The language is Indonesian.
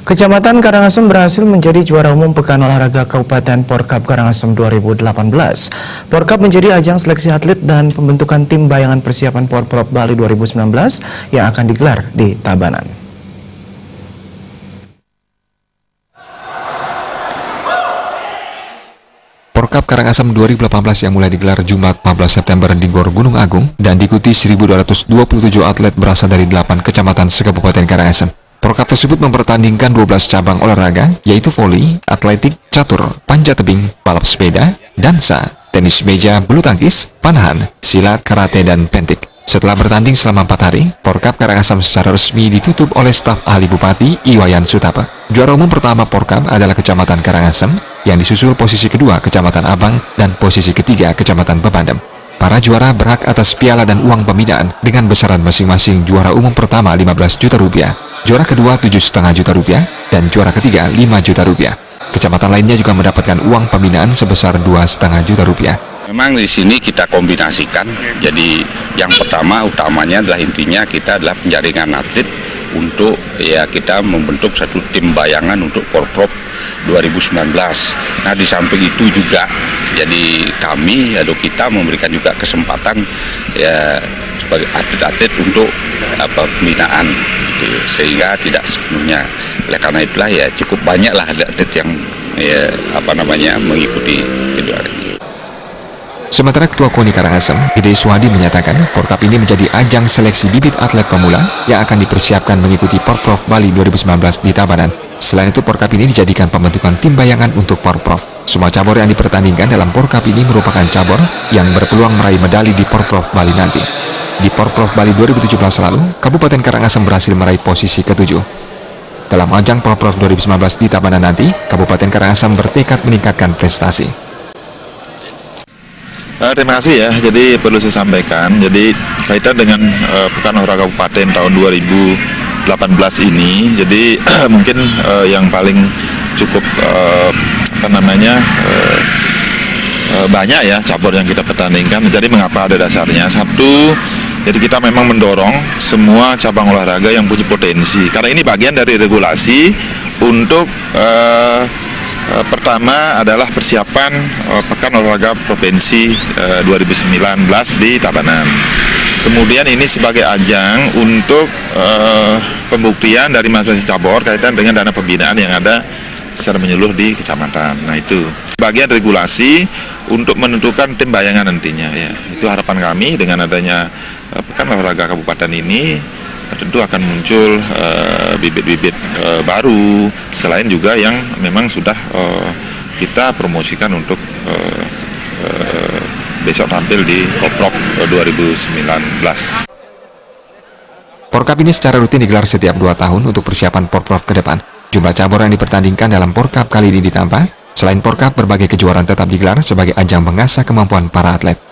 Kecamatan Karangasem berhasil menjadi juara umum Pekan Olahraga Kabupaten Porkap Karangasem 2018. Porkap menjadi ajang seleksi atlet dan pembentukan tim bayangan persiapan Porprov Bali 2019 yang akan digelar di Tabanan. Porkap Karangasem 2018 yang mulai digelar Jumat 14 September di Gor Gunung Agung dan diikuti 1.227 atlet berasal dari 8 kecamatan se-Kabupaten Karangasem. Porkap tersebut mempertandingkan 12 cabang olahraga, yaitu voli, atletik, catur, panjat tebing, balap sepeda, dansa, tenis meja, bulu tangkis, panahan, silat, karate, dan pentik. Setelah bertanding selama 4 hari, Porkap Karangasem secara resmi ditutup oleh staf ahli Bupati Iwayan Sutapa. Juara umum pertama Porkap adalah Kecamatan Karangasem, yang disusul posisi kedua Kecamatan Abang dan posisi ketiga Kecamatan Bebandem. Para juara berhak atas piala dan uang pembinaan dengan besaran masing-masing. Juara umum pertama 15 juta rupiah, juara kedua 7,5 juta rupiah, dan juara ketiga 5 juta rupiah. Kecamatan lainnya juga mendapatkan uang pembinaan sebesar 2,5 juta rupiah. Memang di sini kita kombinasikan, jadi yang utamanya adalah intinya kita adalah penjaringan atlet untuk kita membentuk satu tim bayangan untuk Porprov 2019. Nah di samping itu juga jadi kita memberikan juga kesempatan sebagai atlet-atlet untuk pembinaan, sehingga tidak sepenuhnya. Oleh karena itulah cukup banyaklah atlet yang mengikuti kejuaraan. Sementara Ketua KONI Karangasem, Gede Suhadi, menyatakan Porkap ini menjadi ajang seleksi bibit atlet pemula yang akan dipersiapkan mengikuti Porprov Bali 2019 di Tabanan. Selain itu, Porkap ini dijadikan pembentukan tim bayangan untuk Porprov. Semua cabur yang dipertandingkan dalam Porkap ini merupakan cabur yang berpeluang meraih medali di Porprov Bali nanti. Di Porprov Bali 2017 lalu, Kabupaten Karangasem berhasil meraih posisi ke-7. Dalam ajang Porprov 2019 di Tabanan nanti, Kabupaten Karangasem bertekad meningkatkan prestasi. Terima kasih ya. Jadi perlu saya sampaikan, jadi kaitan dengan Pekan Olahraga Kabupaten tahun 2018 ini, jadi mungkin yang paling cukup banyak ya cabur yang kita pertandingkan. Jadi mengapa ada dasarnya? Satu, jadi kita memang mendorong semua cabang olahraga yang punya potensi, karena ini bagian dari regulasi untuk pertama adalah persiapan Pekan Olahraga Provinsi 2019 di Tabanan. Kemudian ini sebagai ajang untuk pembuktian dari masing-masing cabur kaitan dengan dana pembinaan yang ada secara menyeluruh di kecamatan. Nah itu bagian regulasi untuk menentukan tim bayangan nantinya ya. Itu harapan kami dengan adanya Pekan Olahraga Kabupaten ini, tentu akan muncul bibit-bibit baru, selain juga yang memang sudah kita promosikan untuk besok tampil di Porprov 2019. Porkap ini secara rutin digelar setiap 2 tahun untuk persiapan Porprov ke depan. Jumlah cabur yang dipertandingkan dalam Porkap kali ini ditambah. Selain Porkap, berbagai kejuaraan tetap digelar sebagai ajang mengasah kemampuan para atlet.